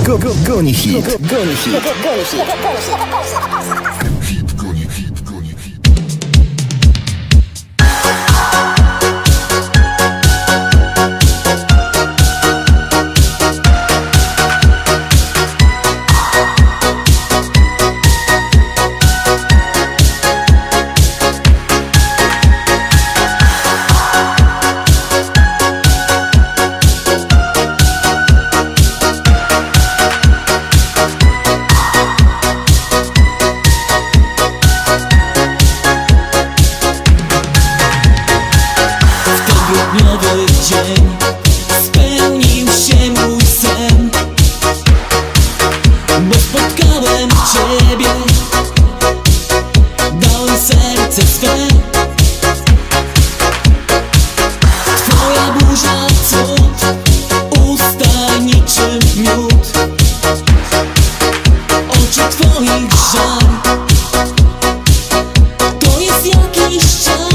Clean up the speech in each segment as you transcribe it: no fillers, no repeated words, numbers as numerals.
Goni hit. Goni hit. Hit goni hit. Grudniowy dzień spełnił się mój sen, bo spotkałem Ciebie, dałem serce swe. Twoja burza cud, usta niczym miód, oczy Twoich żar. To jest jakiś czar.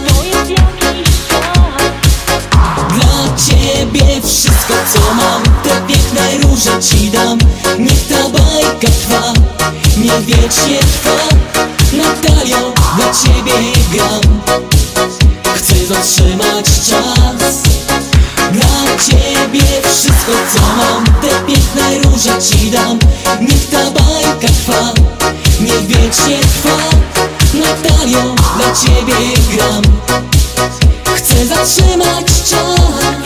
Ciebie wszystko co mam, te piękne róże Ci dam. Niech ta bajka trwa, niech wiecznie trwa. Natalio, dla Ciebie gram, chcę zatrzymać czas. Dla Ciebie wszystko co mam, te piękne róże Ci dam. Niech ta bajka trwa, niech wiecznie trwa. Natalio, dla Ciebie gram, chcę zatrzymać czas.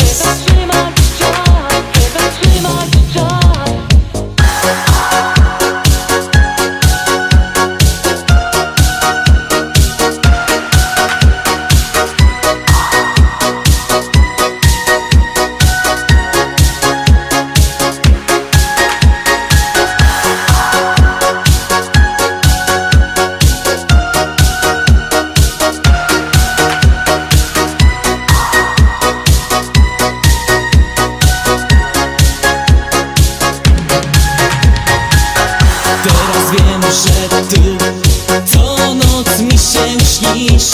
Teraz wiem, że Ty co noc mi się śnisz.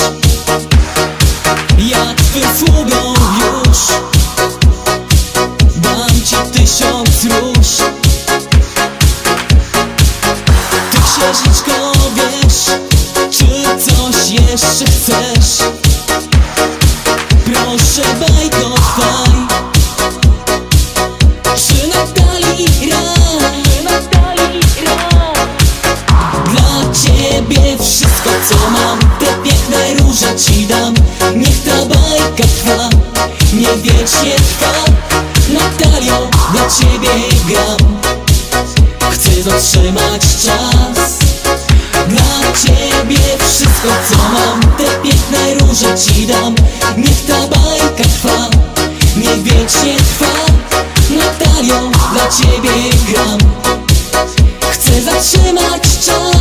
Ja Twym sługą już dam Ci 1000 róż. Ty księżniczko wiesz, czy coś jeszcze chcesz? Proszę bajko trwaj, przy Natalii raj. Dla Ciebie wszystko co mam, te piękne róże Ci dam. Niech ta bajka trwa, niech wiecznie trwa. Natalio, dla Ciebie gram, chcę zatrzymać czas. Dla Ciebie wszystko co mam, te piękne róże Ci dam. Niech ta bajka trwa, niech wiecznie trwa. Natalio, dla Ciebie gram, chcę zatrzymać czas.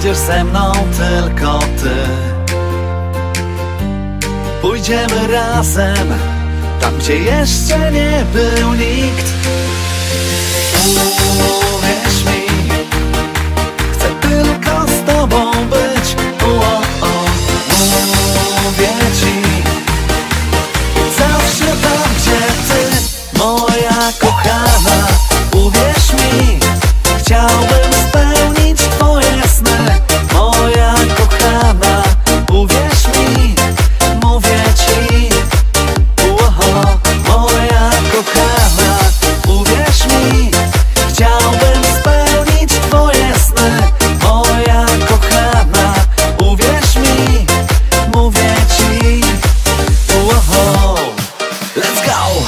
Pójdziesz ze mną tylko ty. Pójdziemy razem tam, gdzie jeszcze nie był nikt. Uwierz mi, chcę tylko z tobą być. Mówię ci, zawsze tam, gdzie ty, moja kochana. Uwierz mi, chciałbym spełnić twoje sny, moja kochana. Uwierz mi, mówię ci, moja kochana. Uwierz mi, chciałbym spełnić twoje sny, moja kochana. Uwierz mi, mówię ci, let's go!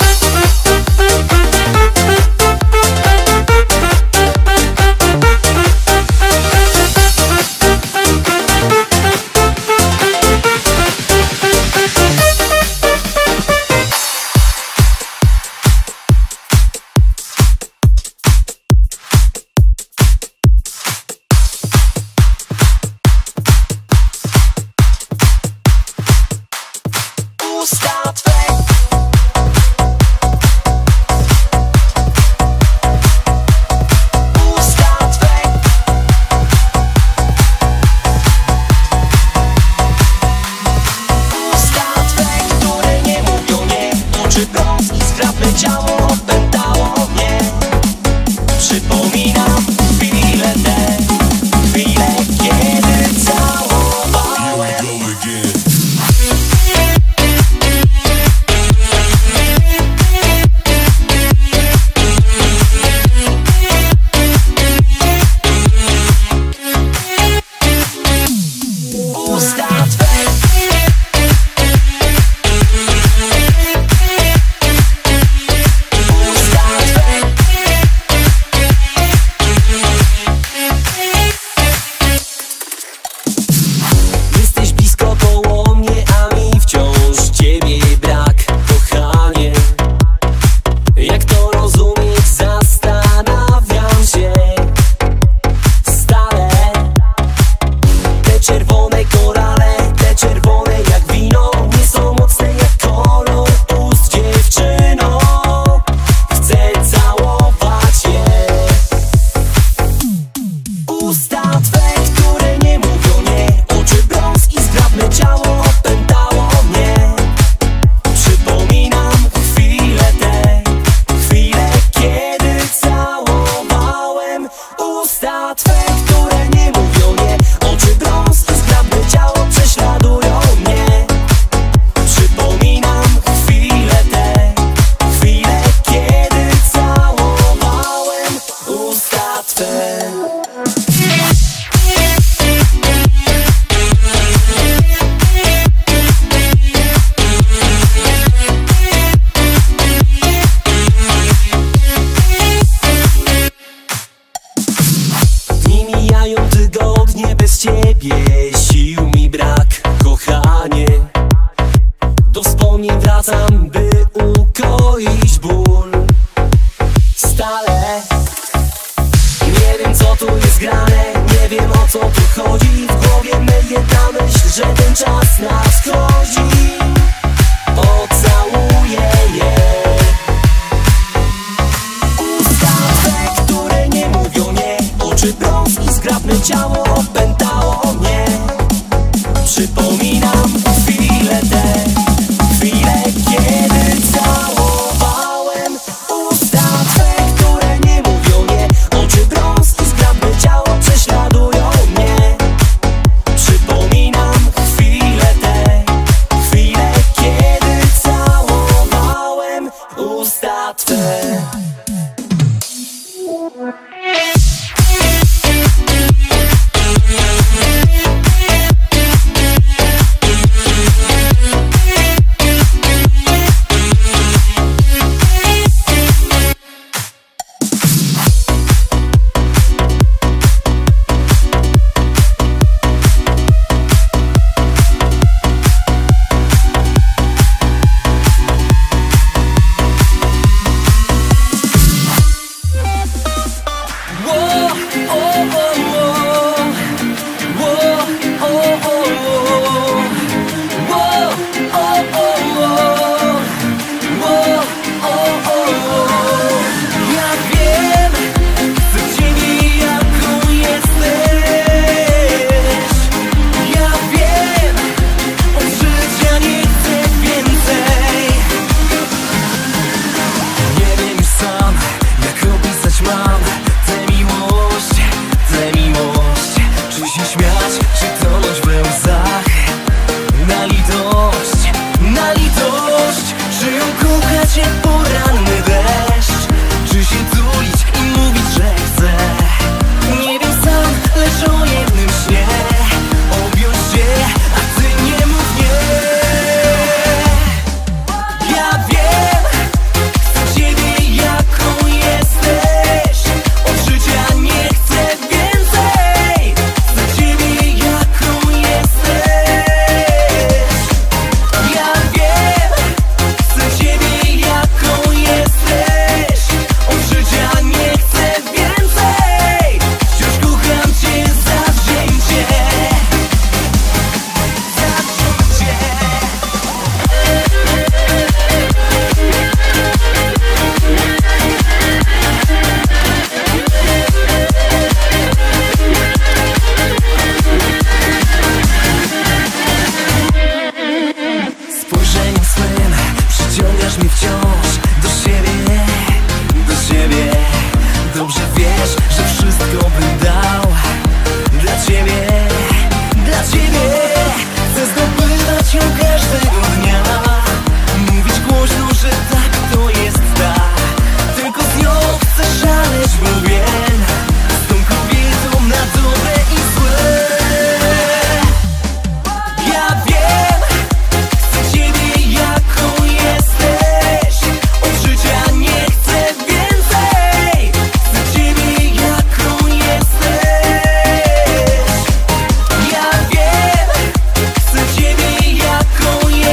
Chcesz mnie wciąż do siebie, do siebie. Dobrze wiesz, że wszystko bym dał dla ciebie, dla ciebie. Chcę zdobywać ją każdego dnia, mówić głośno, że tak to jest tak. Tylko z nią chcę szaleć, bo wiem, z tą kobietą na dobre i złe. Ja wiem, chcę ciebie jaką jesteś, od życia nie chcę więcej. Chcę ciebie jaką jesteś. Ja wiem, chcę ciebie jaką jesteś.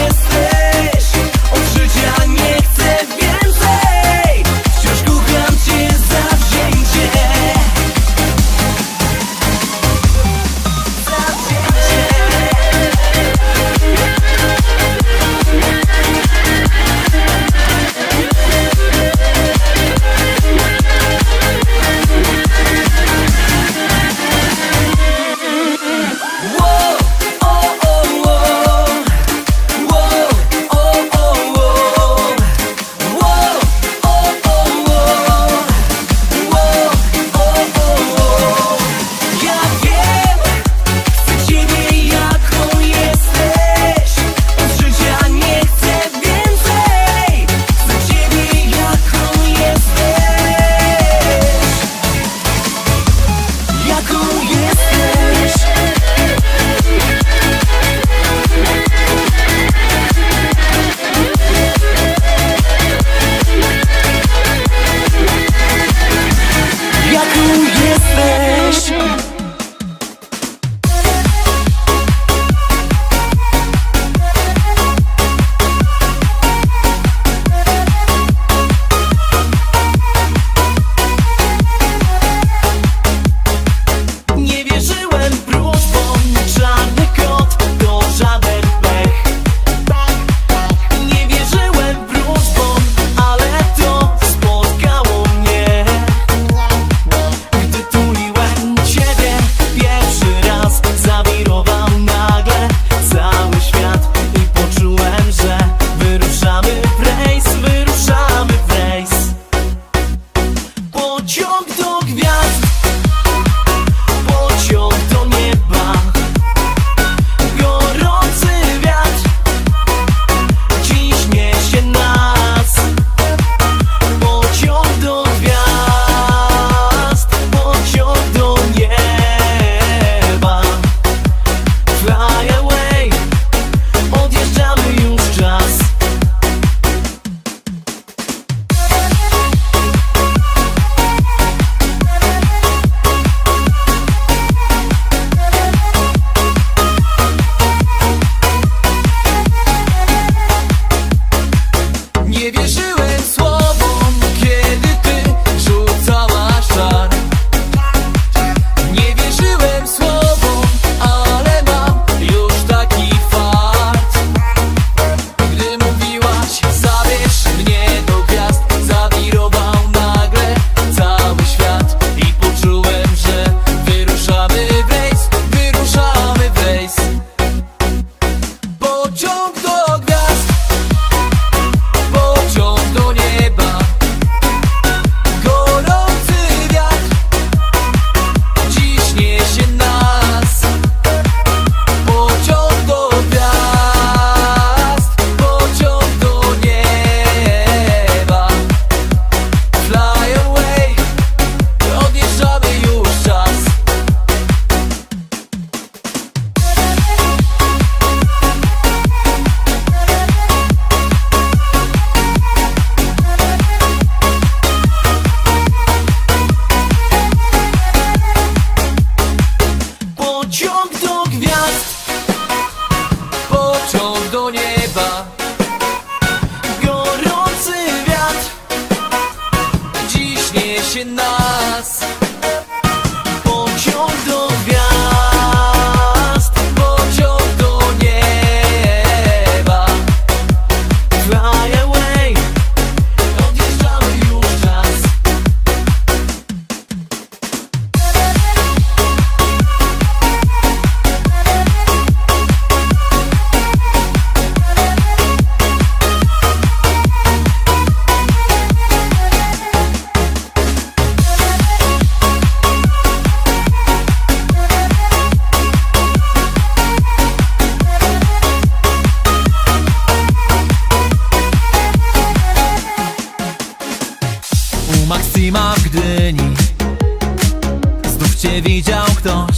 Maxima w Gdyni znów cię widział ktoś,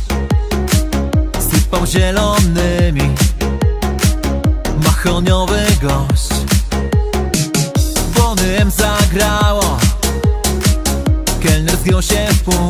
sypał zielonymi, mahoniowy gość. Bonym zagrało, kelner zgiął się w pół,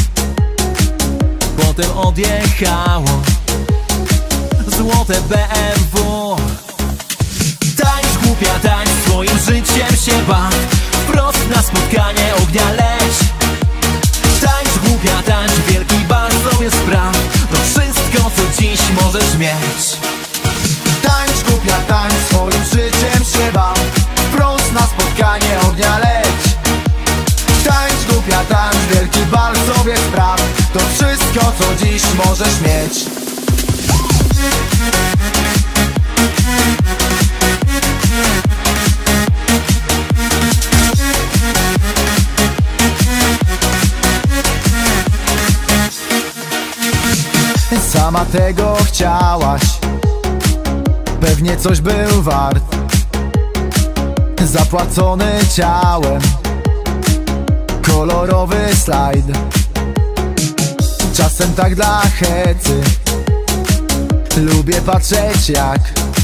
potem odjechało złote BMW. Tańcz głupia, tańcz, swoim życiem się baw, wprost na spotkanie ognia leć. Tańcz głupia, tańcz, wielki bal sobie spraw, to wszystko co dziś możesz mieć. Tańcz głupia, tańcz, swoim życiem się baw, wprost na spotkanie ognia leć. Tańcz głupia, tańcz, wielki bal sobie spraw, to wszystko co dziś możesz mieć. Sama tego chciałaś, pewnie coś był wart, zapłacony ciałem, kolorowy slajd. Czasem tak dla hecy, lubię patrzeć jak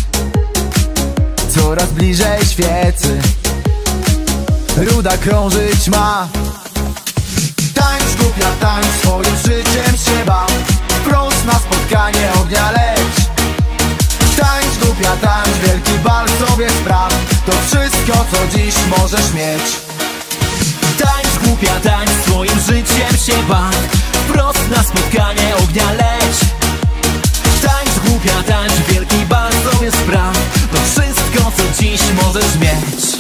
coraz bliżej świecy ruda krążyć ma. Tańcz głupia, tańcz, swoim życiem się baw, wprost na spotkanie ognia leć. Tańcz głupia, tańcz, wielki bal sobie spraw, to wszystko co dziś możesz mieć. Tańcz głupia, tańcz, swoim życiem się baw, wprost na spotkanie ognia leć. Tańcz głupia, tańcz, wielki bal sobie spraw, to wszystko co dziś możesz mieć.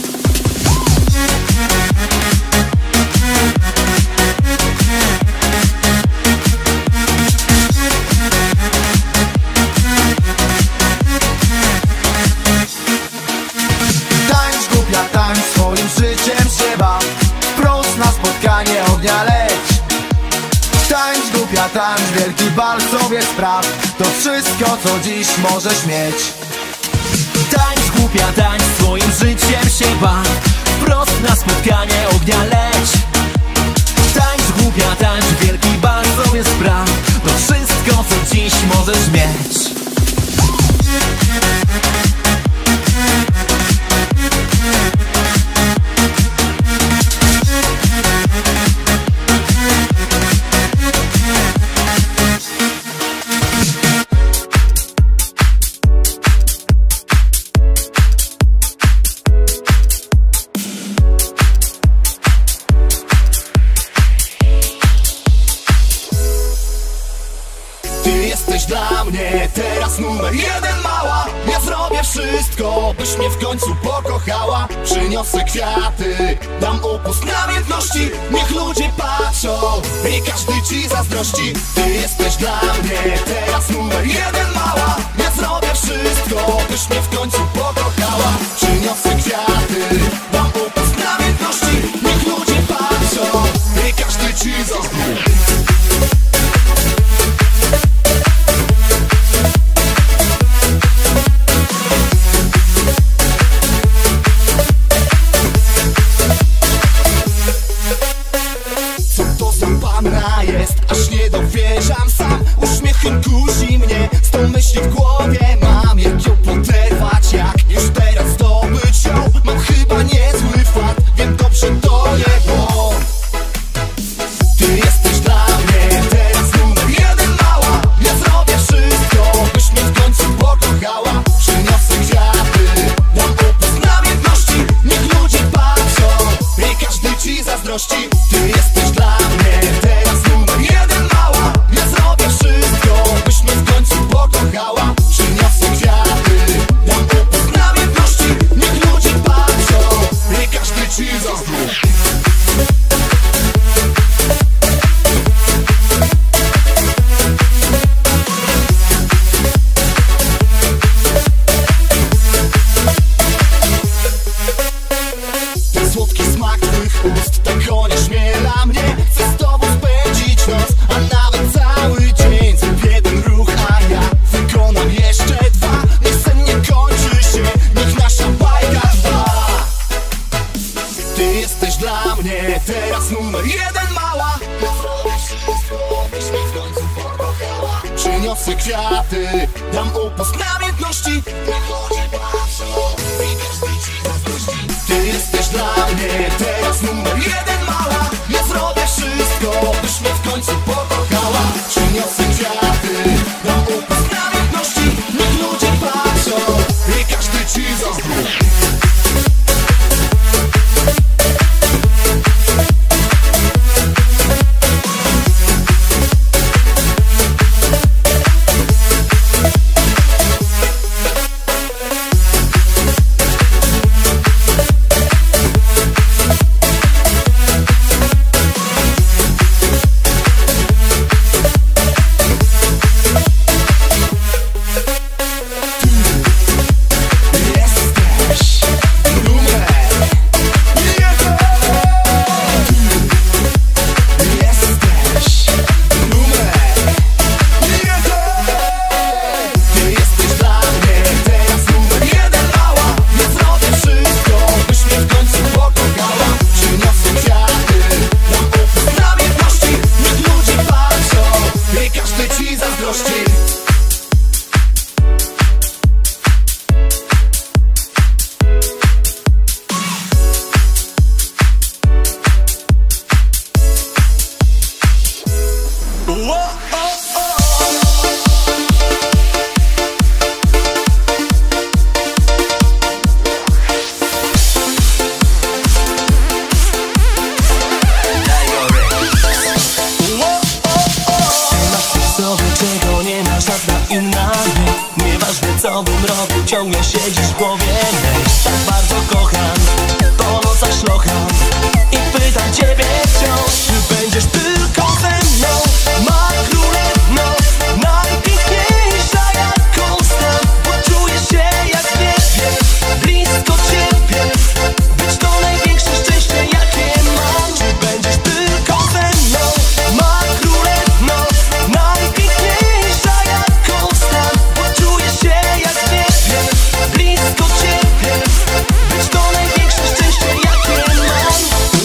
Tańcz głupia, tańcz, swoim życiem się baw, wprost na spotkanie ognia leć. Tańcz głupia, tańcz, wielki bal sobie spraw, to wszystko co dziś możesz mieć. Tańcz głupia, tańcz, swoim życiem się baw, wprost na spotkanie ognia leć. Tańcz głupia, tańcz, wielki bal sobie spraw, to wszystko co dziś możesz mieć. Jesteś dla mnie teraz numer jeden, mała. Ja zrobię wszystko, byś mnie w końcu pokochała. Przyniosę kwiaty, dam upust namiętności, niech ludzie patrzą i każdy ci zazdrości. Ty jesteś dla mnie teraz numer jeden, mała. Ja zrobię wszystko, byś mnie w końcu pokochała. Przyniosę kwiaty, dam upust namiętności, niech ludzie patrzą i każdy ci zazdrości. Jest, aż nie dowierzam sam. Uśmiechem kusi mnie, z tą myśli w głowie mam. Jak ją poderwać, jak już teraz zdobyć ją. Mam chyba niezły fart, wiem dobrze to nie błąd. Ty jesteś dla mnie teraz numer jeden, mała. Ja zrobię wszystko, byś mnie w końcu pokochała. Przyniosę kwiaty, dam upust namiętności, niech ludzie patrzą i każdy ci zazdrości. Ty jesteś dla mnie teraz numer jeden, mała. Ja zrobię wszystko, byś mnie w końcu pokochała. Przyniosę kwiaty, dam upust namiętności, niech ludzie patrzą i każdy ci zazdrości. Ten słodki smak twych ust, tak konie śmiechu Ty jesteś dla mnie teraz numer jeden, mała. Przyniosę kwiaty, dam upust namiętności. Ty jesteś dla mnie teraz numer jeden, mała. Ja zrobię wszystko, byś mnie w końcu pokochała. Przyniosę kwiaty, dam upust namiętności. Niech ludzie patrzą i każdy ci zazdrości. Ciągle siedzisz w głowie, tak bardzo kocham. Po nocach szlocham i pytam ciebie wciąż, czy będziesz tylko ze mną, ma królewno, najpiękniejsza jaką znam. Bo czuję się jak nie wiem, blisko ciebie, być to największe szczęście jakie mam. Czy będziesz tylko ze mną, ma królewno, najpiękniejsza jaką znam. Bo czuję się jak nie wiem, blisko ciebie, być to największe szczęście jakie mam.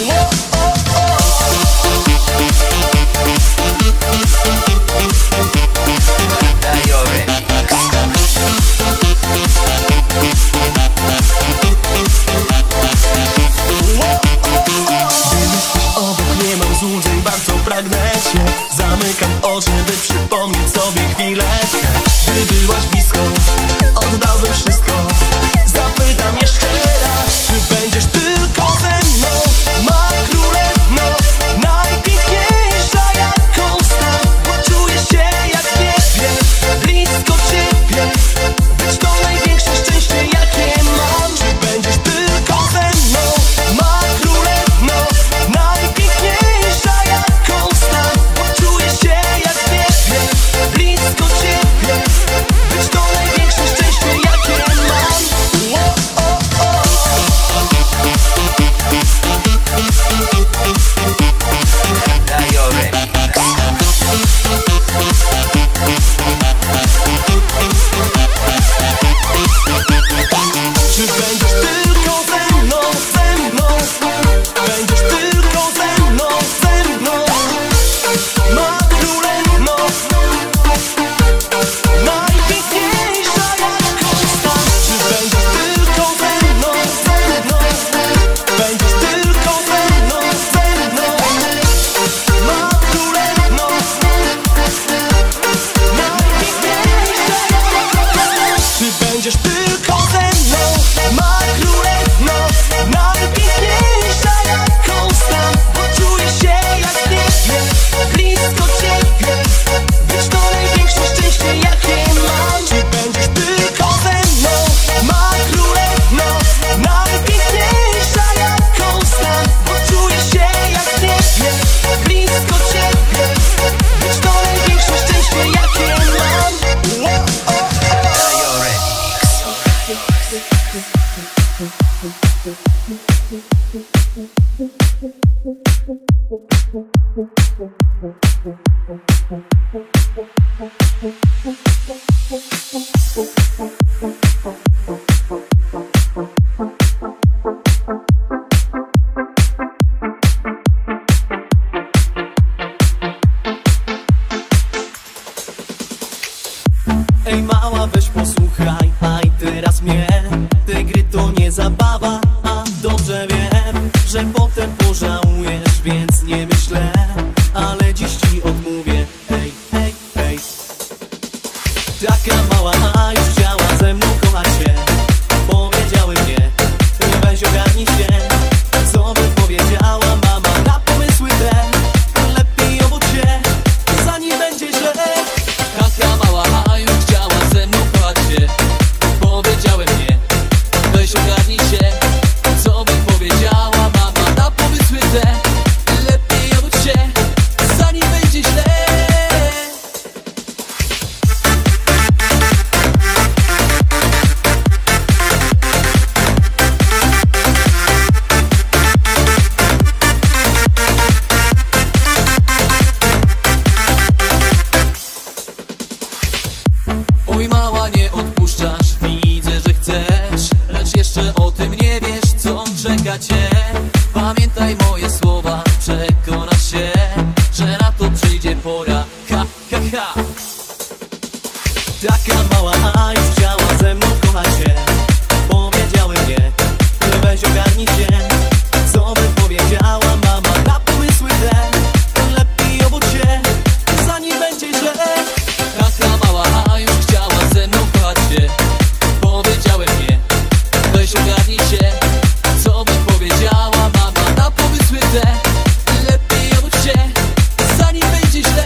Obok nie mam złudzeń, bardzo pragnę cię. Zamykam oczy, by przypomnieć sobie chwileczkę. Gdy byłaś blisko, oddałbym wszystko. Zapytam jeszcze raz, czy będziesz tylko ze mną, ma królewno, najpiękniejsza jaką znam. Bo czuję się jak nie wiem, blisko ciebie, być to największe szczęście jakie mam. Czy będziesz tylko ze mną, ma królewno, najpiękniejsza jaką znam. Bo czuję się jak nie wiem, blisko ciebie, być to największe szczęście jakie mam. Czy będziesz tylko ze mną, będziesz tylko ze mną, ma królewno, najpiękniejsza jaką znam. Czy będziesz tylko ze mną, będziesz tylko ze mną, ma królewno, najpiękniejsza jaką znam. Czy będziesz tylko ze mną, ma królewno, najpiękniejsza jaką znam. Bo czuję się jak nie wiem, blisko ciebie, być to największe szczęście jakie mam. Czy będziesz tylko ze mną, ma królewno, najpiękniejsza jaką znam. Bo czuję się jak nie wiem, blisko ciebie, być to największe szczęście jakie mam. wiem, że potem pożałujesz, więc nie myślę, ale dziś ci odmówię. Hej, hej, hej. Taka mała, a już chciała ze mną kochać się. Powiedziały mnie, weź ogarnij się. Co by powiedziała mama na pomysły te? Lepiej obudź się, zanim będzie źle. Taka mała, a już chciała ze mną kochać się. Powiedziałem nie, weź ogarnij się. Co by powiedziała mama na pomysły te? Lepiej obudź się, zanim będzie źle. Oj mała, nie odpuszczasz, widzę, że chcesz, lecz jeszcze o tym nie wiesz, co czeka cię. Pamiętaj moje słowa, przekonasz się, że na to przyjdzie pora. Ha, ha, ha. Taka mała, a już chciała ze mną kochać się. Powiedziały mnie, weź ogarnij się. Co by powiedziała mama na pomysły te? Lepiej obudź się, zanim będzie źle. Taka mała, a już chciała ze mną kochać się. Powiedziałem nie, weź ogarnij się. Co by powiedziała mama na pomysły te? Lepiej obudź się, zanim będzie źle.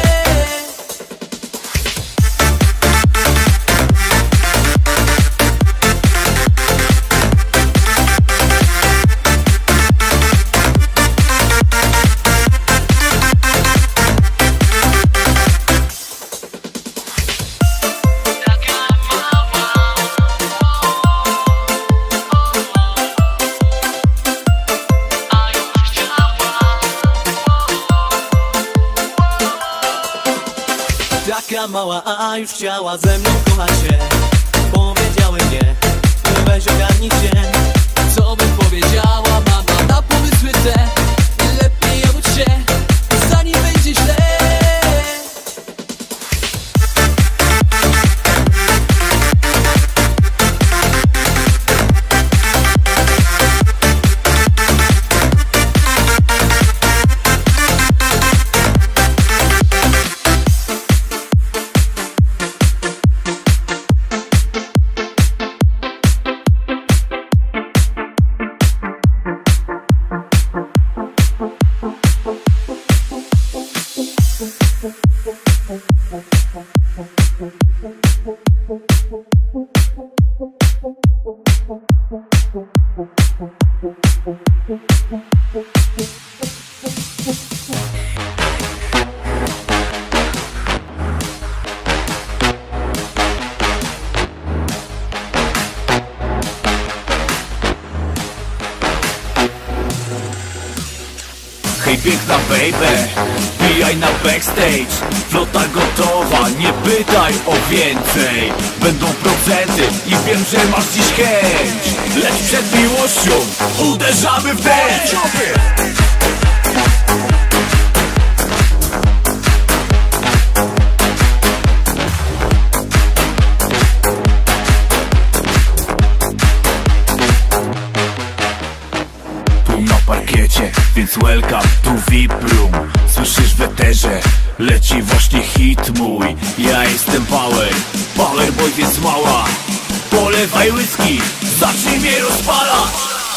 Taka mała, a już chciała ze mną kochać się. Powiedziały mnie, weź ogarnij się. Co by powiedziała mama na pomysły te? Lepiej obudź się, zanim będzie źle. Hej piękna baby, wbijaj na backstage. Flota gotowa, nie pytaj o więcej. Będą procenty i wiem, że masz dziś chęć. Lecz przed miłością uderzamy w deszcz. Parkiecie, więc welcome to VIP room. Słyszysz w eterze, leci właśnie hit mój. Ja jestem Power boy, więc mała, polewaj whisky, zacznij mnie rozpalać.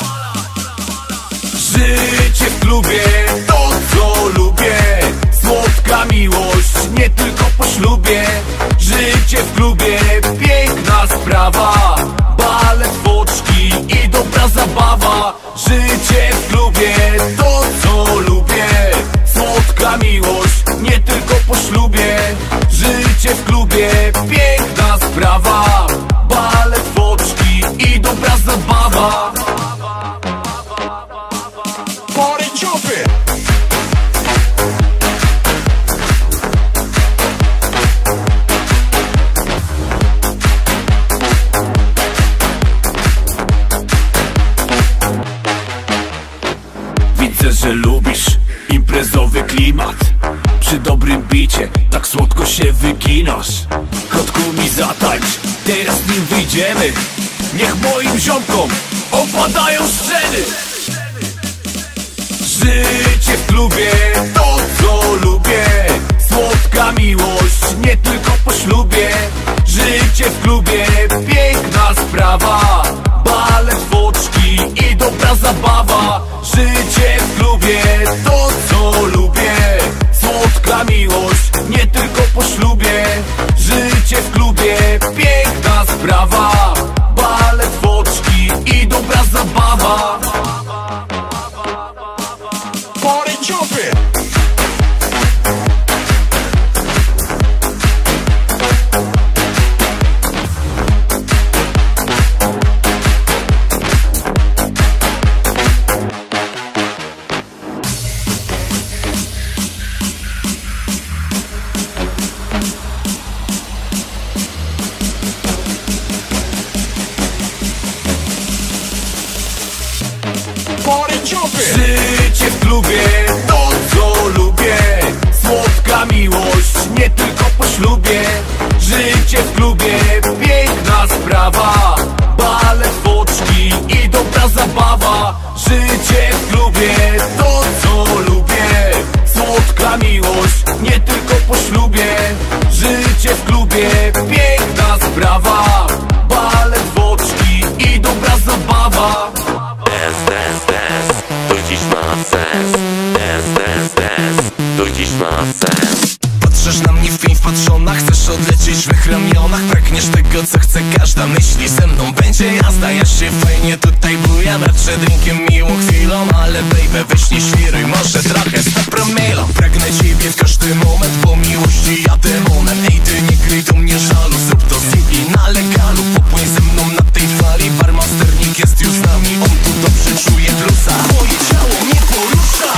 Życie w klubie, to co lubię. Słodka miłość, nie tylko po ślubie. Życie w klubie, piękna sprawa. Balet, foczki i dobra zabawa. Życie w klubie, to co lubię. Słodka miłość, nie tylko po ślubie. Życie w klubie, piękna sprawa. Balet, foczki i dobra zabawa. Party jumping. Widzę, że lubisz imprezowy klimat. Przy dobrym bicie tak słodko się wyginasz. Kotku mi zatańcz, teraz nim wyjdziemy. Niech moim ziomkom opadają szczeny. Życie w klubie, to co lubię. Słodka miłość, nie tylko po ślubie. Życie w klubie, piękna sprawa. Balet, foczki i dobra zabawa. Życie w klubie, to co lubię. Słodka miłość, nie tylko po ślubie. Życie w klubie, piękna sprawa. Balet, foczki i dobra zabawa. Party jumping. Życie w klubie, to co lubię. Słodka miłość, nie tylko po ślubie. Życie w klubie, piękna sprawa. Balet, foczki i dobra zabawa. Życie w klubie, to co lubię. Słodka miłość, nie tylko po ślubie. Życie w klubie, piękna sprawa. Balet, foczki i dobra zabawa. To dziś ma sens. Dance, to dziś ma sens. Patrzysz na mnie w pień wpatrzona, chcesz odlecieć w mych ramionach. Pragniesz tego co chce każda, myśli ze mną będzie jazda. Ja się fajnie tutaj bujam, przed drinkiem miłą chwilą. Ale baby weź nie świruj, może trochę z promilą. Pragnę ciebie w każdy moment, po miłości ja demonem. Ej ty nie kryj do mnie żalu, zrób to simpli na legalu. Popłyń ze mną na tej fali, barmasternik jest już z nami. On tu dobrze czuje bluesa, moje ciało mnie porusza.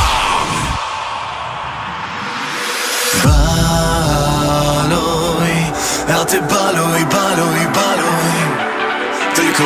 Baluj, a ty baluj, baluj, baluj. Tylko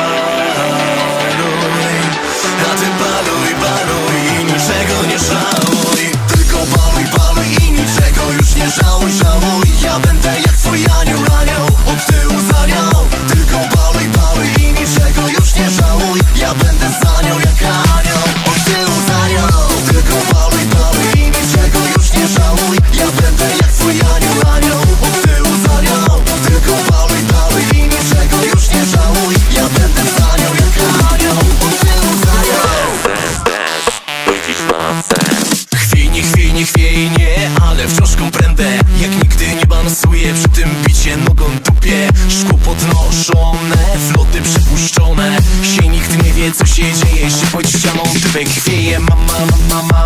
baluj, a ty baluj, baluj i niczego nie żałuj. Tylko baluj, baluj i niczego już nie żałuj, żałuj. Ja będę jak twój anioł, anioł, od tyłu za nią. Tylko baluj, baluj i niczego już nie żałuj. Ja będę za nią jak anioł, od tyłu za nią. Tylko baluj, baluj i niczego już nie żałuj. Ja będę jak twój anioł, anioł, od tyłu za nią. Tylko baluj, baluj i niczego już nie żałuj. Ja będę za nią jak anioł, od tyłu za nią. Dance, to dziś ma sens. Nie chwieje, nie, ale wciąż komprendę. Jak nigdy nie balansuję przy tym bicie nogą dupie. Szkło podnoszone, floty przepuszczone. Się nikt nie wie co się dzieje, się pod ścianą typek chwieje. Mama,